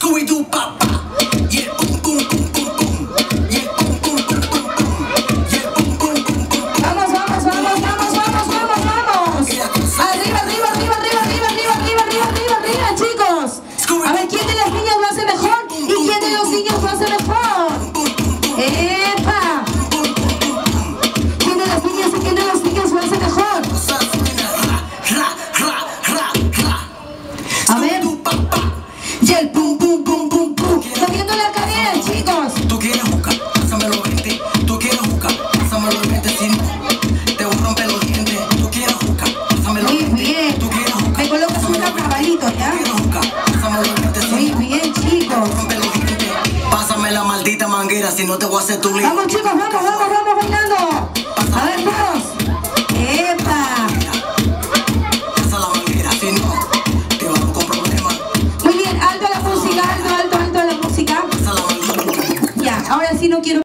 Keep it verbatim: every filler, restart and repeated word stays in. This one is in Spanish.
Scooby-Doo, papá. Y el pum, pum, pum, pum, pum. Y el pum, pum, pum, pum, pum. Y el pum, pum, pum, pum, pum. Vamos, vamos, vamos, vamos, vamos, vamos, vamos. Arriba, arriba, arriba, arriba, arriba, arriba, arriba, arriba, arriba, arriba, chicos. A ver, ¿quién de las niñas lo hace mejor? ¿Y quién de los niños lo hace mejor? ¡Epa! ¿Quién de las niñas y quién de los niños lo hace mejor? A ver. Y el pum, pum, pum, pum, pum. Moviendo la cadera, chicos. Tú quieres buscar, pásamelo veinte. Tú quieres buscar, pásamelo veinte. Si no, te voy a romper los dientes. Tú quieres buscar, pásamelo Muy veinte. bien. Tú quieres buscar, Me colocas un carnavalito, ¿ya? tú quieres buscar, pásamelo veinte. Si Muy no, bien, te voy a chicos. romper los dientes. Pásame la maldita manguera, si no te voy a hacer tu lío. Vamos, chicos, vamos, vamos, vamos bailando. A ver, todos. ¡Epa! Pasa la manguera, si no, te vamos con problemas. Muy bien, alto a la música, alto, alto, alto a la música. Pasa la manguera. Ya, ahora sí no quiero